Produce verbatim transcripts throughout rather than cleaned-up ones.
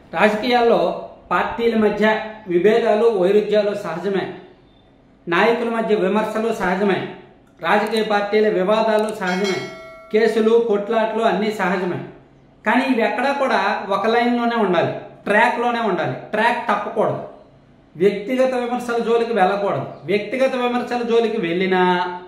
రాజకీయాల్లో పార్టీల మధ్య విభేదాలు వైరుధ్యాలు సహజమే. నాయకుల మధ్య విమర్శలు సహజమే. రాజకీయ పార్టీల వివాదాలు సహజమే. కేసులు కొట్లాట్లు అన్నీ సహజమే. కానీ ఇవి ఎక్కడా కూడా ఒక లైన్లోనే ఉండాలి, ట్రాక్లోనే ఉండాలి. ట్రాక్ తప్పకూడదు. వ్యక్తిగత విమర్శల జోలికి వెళ్ళకూడదు. వ్యక్తిగత విమర్శల జోలికి వెళ్ళినా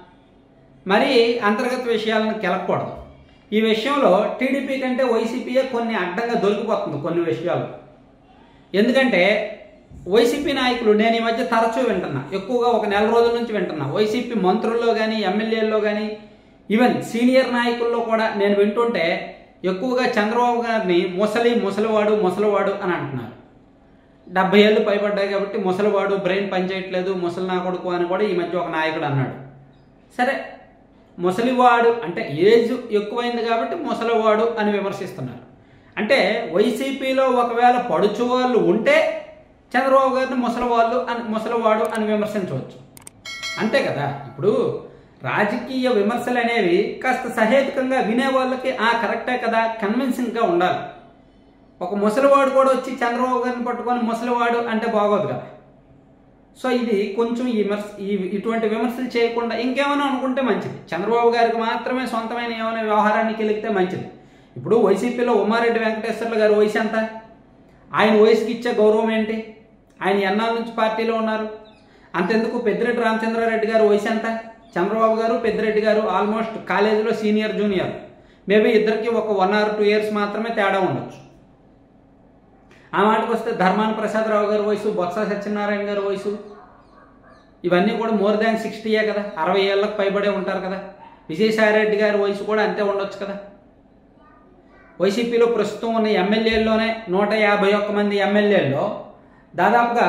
మరి అంతర్గత విషయాలను కెలకూడదు. ఈ విషయంలో టీడీపీ కంటే వైసీపీయే కొన్ని అడ్డంగా దొరికిపోతుంది కొన్ని విషయాలు. ఎందుకంటే వైసీపీ నాయకులు నేను ఈ మధ్య తరచూ వింటున్నా, ఎక్కువగా ఒక నెల రోజుల నుంచి వింటున్నా. వైసీపీ మంత్రుల్లో కానీ ఎమ్మెల్యేల్లో కానీ ఈవెన్ సీనియర్ నాయకుల్లో కూడా నేను వింటుంటే ఎక్కువగా చంద్రబాబు గారిని ముసలి ముసలివాడు ముసలివాడు అని అంటున్నారు. డెబ్బై ఏళ్ళు పైబడ్డాయి కాబట్టి ముసలివాడు, బ్రెయిన్ పనిచేయట్లేదు, ముసలి నా కొడుకు అని కూడా ఈ మధ్య ఒక నాయకుడు అన్నాడు. సరే, ముసలివాడు అంటే ఏజ్ ఎక్కువైంది కాబట్టి ముసలివాడు అని విమర్శిస్తున్నారు. అంటే వైసీపీలో ఒకవేళ పడుచు వాళ్ళు ఉంటే చంద్రబాబు గారిని ముసలివాళ్ళు అని ముసలివాడు అని విమర్శించవచ్చు. అంతే కదా. ఇప్పుడు రాజకీయ విమర్శలు అనేవి కాస్త సహేతుకంగా వినే వాళ్ళకి ఆ కరెక్టే కదా, కన్విన్సింగ్గా ఉండాలి. ఒక ముసలివాడు కూడా వచ్చి చంద్రబాబు గారిని పట్టుకొని ముసలివాడు అంటే బాగోదు కదా. సో ఇది కొంచెం ఈ విమర్శ ఈ ఇటువంటి విమర్శలు చేయకుండా ఇంకేమైనా అనుకుంటే మంచిది. చంద్రబాబు గారికి మాత్రమే సొంతమైన ఏమైనా వ్యవహారానికి వెలిగితే మంచిది. ఇప్పుడు వైసీపీలో ఉమారెడ్డి వెంకటేశ్వర్లు గారి వయసు ఎంత? ఆయన వయసుకి ఇచ్చే గౌరవం ఏంటి? ఆయన ఎన్నాళ్ళ నుంచి పార్టీలో ఉన్నారు? అంతెందుకు పెద్దిరెడ్డి రామచంద్రారెడ్డి గారు వయసు ఎంత? చంద్రబాబు గారు పెద్దిరెడ్డి గారు ఆల్మోస్ట్ కాలేజీలో సీనియర్ జూనియర్. మేబీ ఇద్దరికి ఒక వన్ ఆర్ టూ ఇయర్స్ మాత్రమే తేడా ఉండొచ్చు. ఆ మాటకు వస్తే ధర్మాన ప్రసాదరావు గారి వయసు, బొత్స సత్యనారాయణ గారి వయసు ఇవన్నీ కూడా మోర్ దాన్ సిక్స్టీయే కదా, అరవై ఏళ్ళకు పైబడే ఉంటారు కదా. విజయసాయిరెడ్డి గారి వయసు కూడా అంతే ఉండొచ్చు కదా. వైసీపీలో ప్రస్తుతం ఉన్న ఎమ్మెల్యేల్లోనే నూట యాభై ఒక్క మంది ఎమ్మెల్యేల్లో దాదాపుగా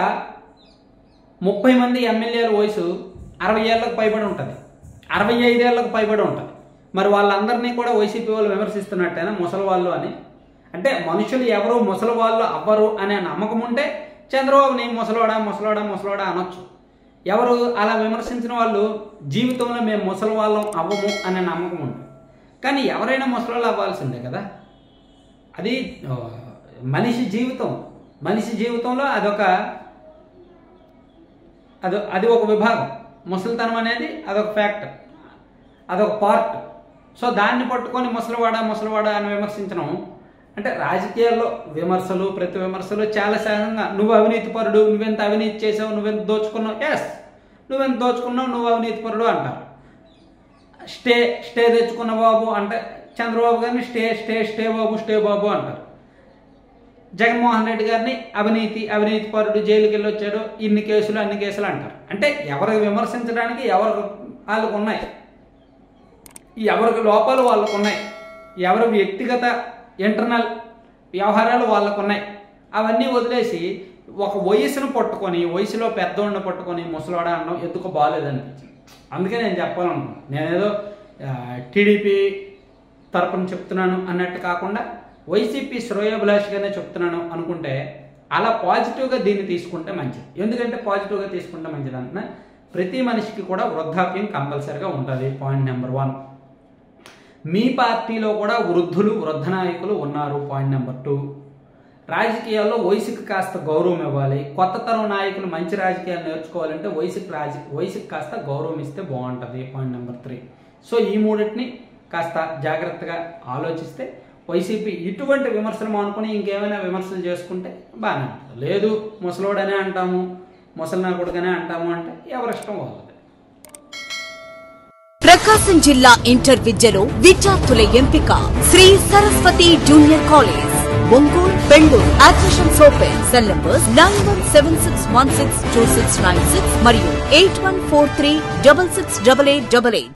ముప్పై మంది ఎమ్మెల్యేల వయసు అరవై ఏళ్ళకు పైబడి ఉంటుంది, అరవై ఐదేళ్లకు పైబడి ఉంటుంది. మరి వాళ్ళందరినీ కూడా వైసీపీ వాళ్ళు విమర్శిస్తున్నట్టేనా ముసలి వాళ్ళు అని? అంటే మనుషులు ఎవరు ముసలి వాళ్ళు అవ్వరు అనే నమ్మకం ఉంటే చంద్రబాబుని ముసలోడా ముసలోడా ముసలోడా అనొచ్చు. ఎవరు అలా విమర్శించిన వాళ్ళు జీవితంలో మేము ముసలి వాళ్ళం అవ్వము అనే నమ్మకం ఉంటుంది. కానీ ఎవరైనా ముసలోళ్ళు అవ్వాల్సిందే కదా. అది మనిషి జీవితం. మనిషి జీవితంలో అదొక అది అది ఒక విభాగం. ముసలితనం అనేది అదొక ఫ్యాక్టర్, అదొక పార్ట్. సో దాన్ని పట్టుకొని ముసలివాడా ముసలివాడా అని విమర్శించడం అంటే రాజకీయాల్లో విమర్శలు ప్రతి విమర్శలు చాలా సహజంగా. నువ్వు అవినీతి పరుడు, నువ్వెంత అవినీతి చేసావు, నువ్వెంత దోచుకున్నావు, ఎస్ నువ్వెంత దోచుకున్నావు, నువ్వు అవినీతి పరుడు అంటారు. స్టే స్టే తెచ్చుకున్న బాబు అంటే చంద్రబాబు గారిని stay stay stay Babu stay Babu అంటారు. జగన్మోహన్ రెడ్డి గారిని అవినీతి అవినీతి పరుడు, జైలుకి వెళ్ళి వచ్చాడు, ఇన్ని కేసులు అన్ని కేసులు అంటారు. అంటే ఎవరికి విమర్శించడానికి ఎవరికి వాళ్ళకు ఉన్నాయి, ఎవరికి లోపాలు వాళ్ళకు ఉన్నాయి, ఎవరి వ్యక్తిగత ఇంటర్నల్ వ్యవహారాలు వాళ్ళకు ఉన్నాయి. అవన్నీ వదిలేసి ఒక వయసును పట్టుకొని వయసులో పెద్దోడిని పట్టుకొని ముసలోడా అనడం ఎందుకు బాగాలేదనిపించింది. అందుకే నేను చెప్పాలనుకున్నాను. నేనేదో టీడీపీ తరపున చెప్తున్నాను అన్నట్టు కాకుండా వైసీపీ శ్రేయోభిలాషిగానే చెప్తున్నాను అనుకుంటే అలా పాజిటివ్గా దీన్ని తీసుకుంటే మంచిది. ఎందుకంటే పాజిటివ్గా తీసుకుంటే మంచిది అంటున్నా. ప్రతి మనిషికి కూడా వృద్ధాప్యం కంపల్సరిగా ఉంటుంది. Point number one. మీ పార్టీలో కూడా వృద్ధులు వృద్ధ నాయకులు ఉన్నారు. Point number two. రాజకీయాల్లో వయసుకి కాస్త గౌరవం ఇవ్వాలి. కొత్త తరం నాయకులు మంచి రాజకీయాలు నేర్చుకోవాలంటే వయసుకి రాజ వయసుకి కాస్త గౌరవం ఇస్తే బాగుంటుంది. Point number three. సో ఈ మూడింటిని కాస్త జాగ్రత్తగా ఆలోచిస్తే వైసీపీ ఇటువంటి విమర్శలు మానుకొని ఇంకేమైనా విమర్శలు చేసుకుంటే బాగానే ఉంటుంది. లేదు ముసలోడనే అంటాము, ముసలి నా కొడుకనే అంటాము అంటే ఎవరిష్టం వాళ్ళది. ప్రకాశం జిల్లా ఇంటర్ విద్యలో విద్యార్థుల ఎంపిక Sri Saraswati junior college, Ongole, Bengaluru. Admissions open. Cell numbers nine one seven six one six two six nine six మరియు eight one four three double six double eight double eight.